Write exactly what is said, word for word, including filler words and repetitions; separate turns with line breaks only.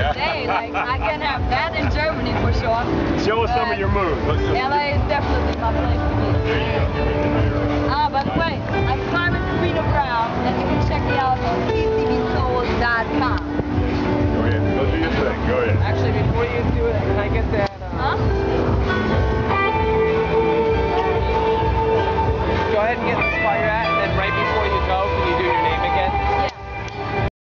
day. Like, I can have that in Germany for sure.
Show us some of your moves.
L A is definitely my place to be.
There you go.
Ah, by the way, I'm Carmen Corrina Braun, and you can check me out on c c b soul dot com.
Go ahead. Go do your thing. Go ahead.
Actually, before you do it, can I get that? Uh,
Huh?
Go ahead and get